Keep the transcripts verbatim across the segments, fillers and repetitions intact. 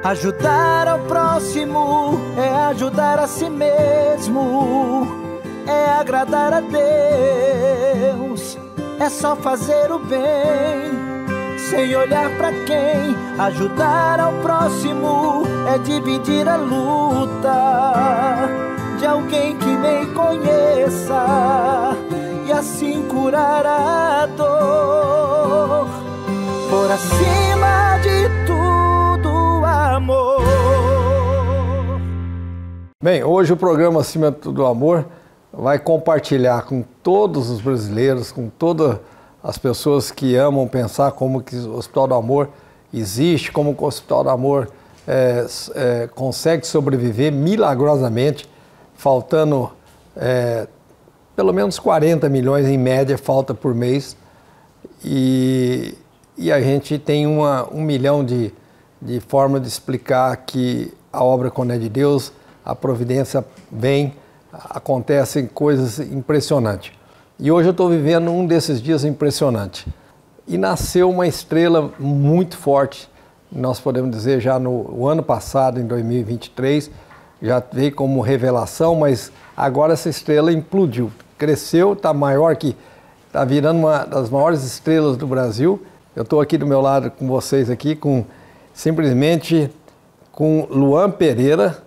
Ajudar ao próximo é ajudar a si mesmo, é agradar a Deus, é só fazer o bem, sem olhar pra quem. Ajudar ao próximo é dividir a luta de alguém que nem conheça, e assim curar a dor. Por acima de tudo, amor. Bem, hoje o programa Acima de Tudo Amor vai compartilhar com todos os brasileiros, com todas as pessoas que amam pensar como que o Hospital do Amor existe, como que o Hospital do Amor é, é, consegue sobreviver milagrosamente, faltando é, pelo menos quarenta milhões em média, falta por mês, e, e a gente tem uma, um milhão de, de formas de explicar que a obra, quando é de Deus, a providência vem, acontecem coisas impressionantes. E hoje eu estou vivendo um desses dias impressionantes. E nasceu uma estrela muito forte, nós podemos dizer já no ano passado, em dois mil e vinte e três, já veio como revelação, mas agora essa estrela implodiu, cresceu, está maior que, está virando uma das maiores estrelas do Brasil. Eu estou aqui do meu lado com vocês aqui, com simplesmente com Luan Pereira,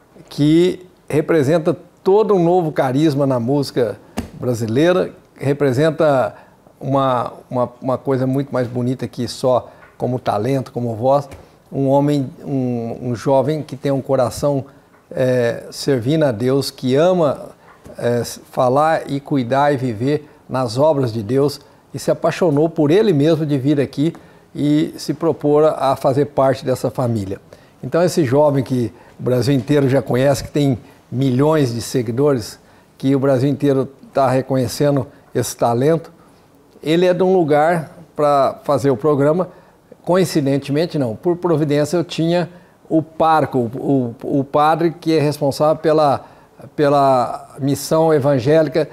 que representa todo um novo carisma na música brasileira, representa uma, uma, uma coisa muito mais bonita que só como talento, como voz. Um homem, um, um jovem que tem um coração é, servindo a Deus, que ama é, falar e cuidar e viver nas obras de Deus, e se apaixonou por ele mesmo de vir aqui e se propor a fazer parte dessa família. Então esse jovem que o Brasil inteiro já conhece, que tem milhões de seguidores, que o Brasil inteiro está reconhecendo esse talento, ele é de um lugar para fazer o programa. Coincidentemente não, por providência eu tinha o parco, o, o, o padre que é responsável pela, pela missão evangélica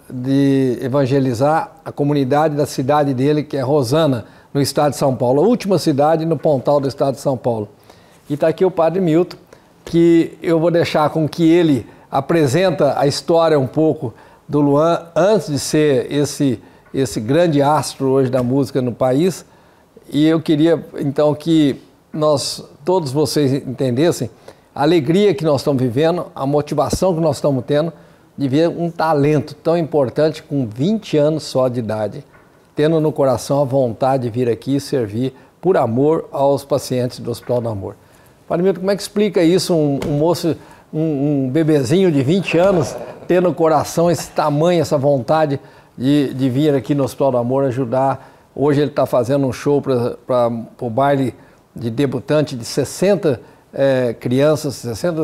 de evangelizar a comunidade da cidade dele, que é Rosana, no estado de São Paulo, a última cidade no Pontal do estado de São Paulo. E está aqui o padre Milton, que eu vou deixar com que ele apresenta a história um pouco do Luan, antes de ser esse, esse grande astro hoje da música no país. E eu queria, então, que nós, todos vocês entendessem a alegria que nós estamos vivendo, a motivação que nós estamos tendo de ver um talento tão importante com vinte anos só de idade, tendo no coração a vontade de vir aqui e servir por amor aos pacientes do Hospital do Amor. Padre Milton, como é que explica isso, um, um moço, um, um bebezinho de vinte anos, ter no coração esse tamanho, essa vontade de, de vir aqui no Hospital do Amor ajudar? Hoje ele está fazendo um show para o baile de debutante de sessenta é, crianças, sessenta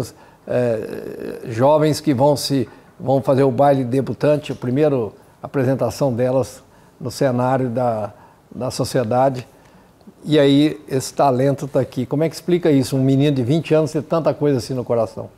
é, jovens que vão, se, vão fazer o baile de debutante, a primeira apresentação delas no cenário da, da sociedade. E aí esse talento está aqui. Como é que explica isso? Um menino de vinte anos ter tanta coisa assim no coração.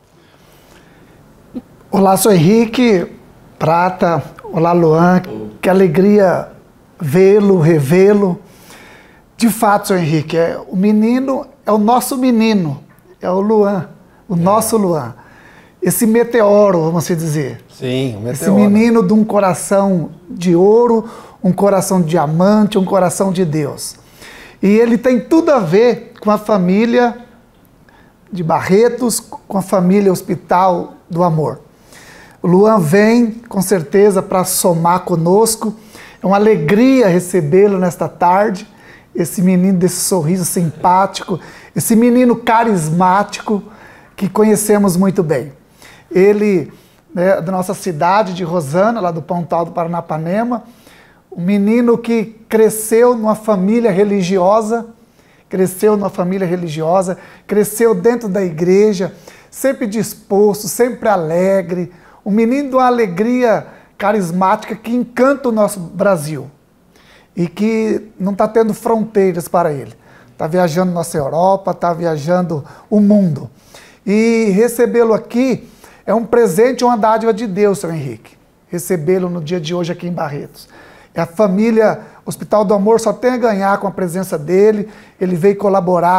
Olá, sou Henrique Prata. Olá, Luan. Que alegria vê-lo, revê-lo. De fato, senhor Henrique, é, o menino é o nosso menino, é o Luan, o é. nosso Luan. Esse meteoro, vamos assim dizer. Sim, o meteoro. Esse menino de um coração de ouro, um coração de diamante, um coração de Deus. E ele tem tudo a ver com a família de Barretos, com a família Hospital do Amor. O Luan vem, com certeza, para somar conosco. É uma alegria recebê-lo nesta tarde. Esse menino desse sorriso simpático, esse menino carismático que conhecemos muito bem. Ele, né, da nossa cidade de Rosana, lá do Pontal do Paranapanema, um menino que cresceu numa família religiosa, cresceu numa família religiosa, cresceu dentro da igreja, sempre disposto, sempre alegre, um menino de uma alegria carismática que encanta o nosso Brasil e que não está tendo fronteiras para ele. Está viajando nossa Europa, está viajando o mundo. E recebê-lo aqui é um presente, uma dádiva de Deus, senhor Henrique. Recebê-lo no dia de hoje aqui em Barretos. A família Hospital do Amor só tem a ganhar com a presença dele. Ele veio colaborar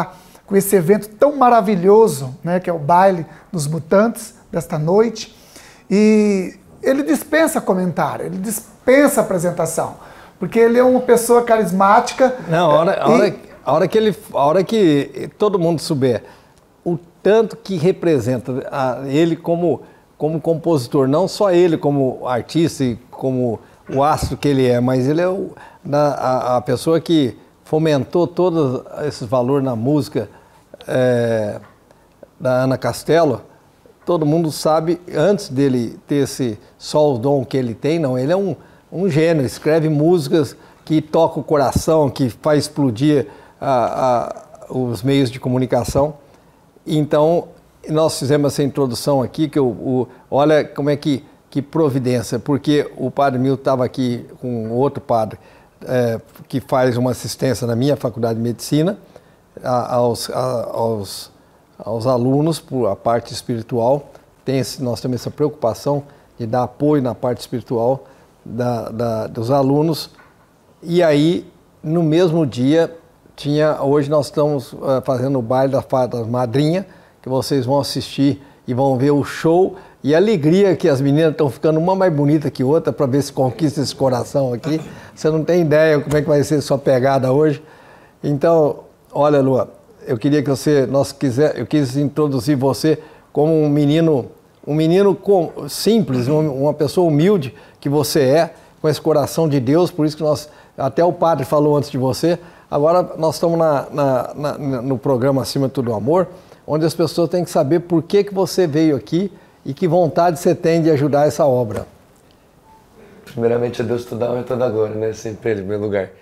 com esse evento tão maravilhoso, né, que é o baile dos mutantes desta noite. E ele dispensa comentário, ele dispensa apresentação, porque ele é uma pessoa carismática. Não, a hora, a e... hora, a hora, que, ele, a hora que todo mundo souber o tanto que representa a, ele como, como compositor, não só ele como artista e como o astro que ele é, mas ele é o, a, a pessoa que fomentou todos esses valores na música é, da Ana Castelo. Todo mundo sabe, antes dele ter esse só o dom que ele tem, não, ele é um, um gênio, escreve músicas que tocam o coração, que faz explodir a, a, os meios de comunicação. Então, nós fizemos essa introdução aqui, que o, o, olha como é que, que providência, porque o padre Milton estava aqui com outro padre é, que faz uma assistência na minha faculdade de medicina, a, aos, a, aos aos alunos, por a parte espiritual. Tem esse, nós temos essa preocupação de dar apoio na parte espiritual da, da, dos alunos. E aí, no mesmo dia, tinha, hoje nós estamos uh, fazendo o baile da Fada Madrinha, que vocês vão assistir e vão ver o show e a alegria que as meninas estão ficando uma mais bonita que outra para ver se conquista esse coração aqui. Você não tem ideia como é que vai ser sua pegada hoje. Então, olha, Lua, eu queria que você, nós quiser, eu quis introduzir você como um menino, um menino com, simples, uma pessoa humilde que você é, com esse coração de Deus, por isso que nós, até o padre falou antes de você. Agora nós estamos na, na, na, no programa Acima de Tudo Amor, onde as pessoas têm que saber por que, que você veio aqui e que vontade você tem de ajudar essa obra. Primeiramente, a Deus toda a honra e toda a glória, né? Sempre Ele, em primeiro lugar.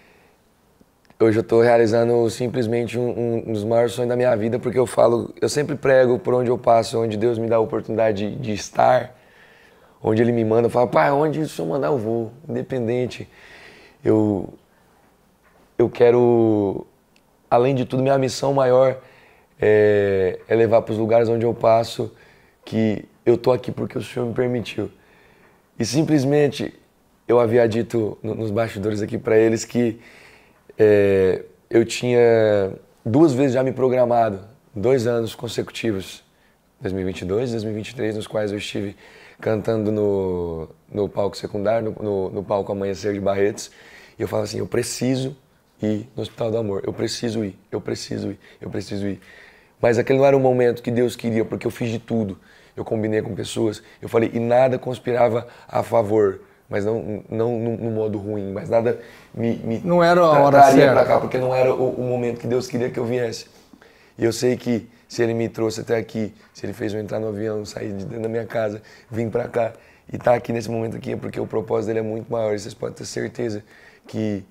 Hoje eu estou realizando simplesmente um, um dos maiores sonhos da minha vida, porque eu falo, eu sempre prego por onde eu passo, onde Deus me dá a oportunidade de, de estar, onde Ele me manda, eu falo, pai, onde o Senhor mandar eu vou, independente. Eu, eu quero, além de tudo, minha missão maior é, é levar para os lugares onde eu passo que eu estou aqui porque o Senhor me permitiu. E simplesmente eu havia dito nos bastidores aqui para eles que É, eu tinha duas vezes já me programado, dois anos consecutivos, dois mil e vinte e dois e dois mil e vinte e três, nos quais eu estive cantando no, no palco secundário, no, no, no palco Amanhecer de Barretos, e eu falava assim, eu preciso ir no Hospital do Amor, eu preciso ir, eu preciso ir, eu preciso ir. Mas aquele não era o momento que Deus queria, porque eu fiz de tudo, eu combinei com pessoas, eu falei, e nada conspirava a favor, mas não, não no, no modo ruim, mas nada me, me não era a hora certa pra cá, porque não era o, o momento que Deus queria que eu viesse. E eu sei que se Ele me trouxe até aqui, se Ele fez eu entrar no avião, sair de dentro da minha casa, vir pra cá e estar tá aqui nesse momento aqui, é porque o propósito dele é muito maior. E vocês podem ter certeza que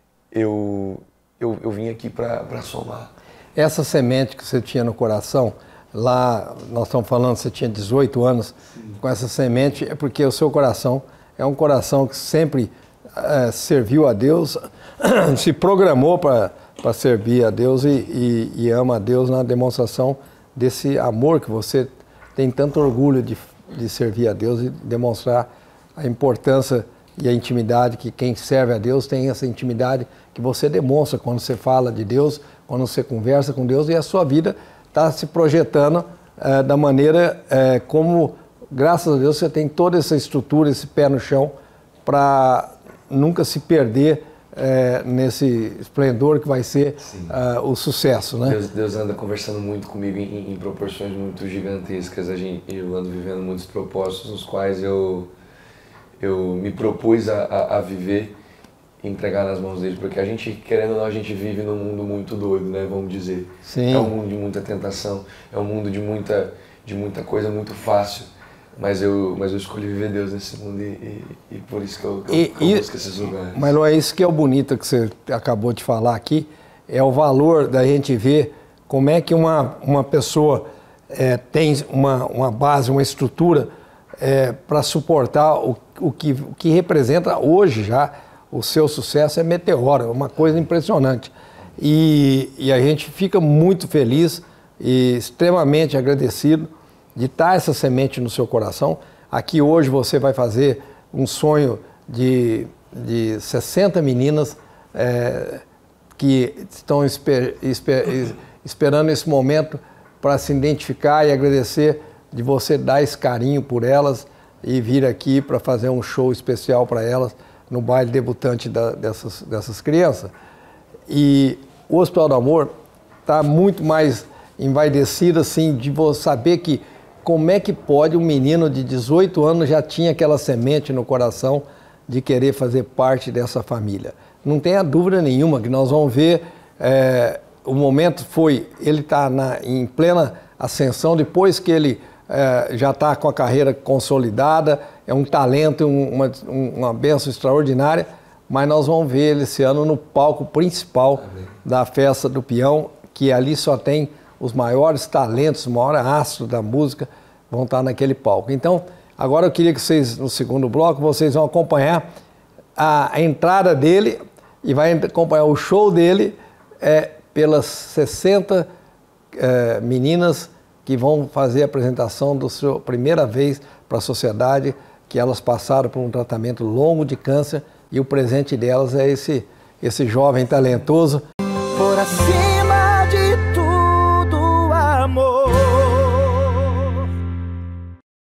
eu, eu, eu vim aqui pra, pra somar. Essa semente que você tinha no coração, lá nós estamos falando, você tinha dezoito anos, sim, com essa semente, é porque o seu coração é um coração que sempre é, serviu a Deus, se programou para servir a Deus e, e, e ama a Deus na demonstração desse amor que você tem tanto orgulho de, de servir a Deus e demonstrar a importância e a intimidade que quem serve a Deus tem, essa intimidade que você demonstra quando você fala de Deus, quando você conversa com Deus, e a sua vida está se projetando é, da maneira é, como... Graças a Deus você tem toda essa estrutura, esse pé no chão, para nunca se perder é, nesse esplendor que vai ser uh, o sucesso, né? Deus, Deus anda conversando muito comigo em, em proporções muito gigantescas. A gente, eu ando vivendo muitos propósitos nos quais eu, eu me propus a, a, a viver e entregar nas mãos dele, porque a gente, querendo ou não, a gente vive num mundo muito doido, né? Vamos dizer. Sim. É um mundo de muita tentação, é um mundo de muita, de muita coisa muito fácil. Mas eu, mas eu escolhi viver Deus nesse mundo e, e, e por isso que eu, que e, eu, que eu e, busco esses lugares. Mas não é isso que é o bonito que você acabou de falar aqui, é o valor da gente ver como é que uma, uma pessoa é, tem uma, uma base, uma estrutura é, para suportar o, o, que, o que representa hoje já o seu sucesso. É meteoro, é uma coisa impressionante. E, e a gente fica muito feliz e extremamente agradecido de estar essa semente no seu coração. Aqui hoje você vai fazer um sonho de, de sessenta meninas é, que estão esper, esper, esperando esse momento para se identificar e agradecer de você dar esse carinho por elas e vir aqui para fazer um show especial para elas no baile debutante da, dessas, dessas crianças. E o Hospital do Amor está muito mais envaidecido assim, de você saber que como é que pode um menino de dezoito anos já tinha aquela semente no coração de querer fazer parte dessa família. Não tenha dúvida nenhuma que nós vamos ver, é, o momento foi, ele está em plena ascensão, depois que ele é, já está com a carreira consolidada, é um talento, um, uma, uma bênção extraordinária, mas nós vamos ver ele esse ano no palco principal Amém. Da Festa do Peão, que ali só tem os maiores talentos, o maior astro da música vão estar naquele palco. Então, agora eu queria que vocês, no segundo bloco, vocês vão acompanhar a, a entrada dele e vai acompanhar o show dele é, pelas sessenta é, meninas que vão fazer a apresentação da sua primeira vez para a sociedade, que elas passaram por um tratamento longo de câncer e o presente delas é esse, esse jovem talentoso. Por assim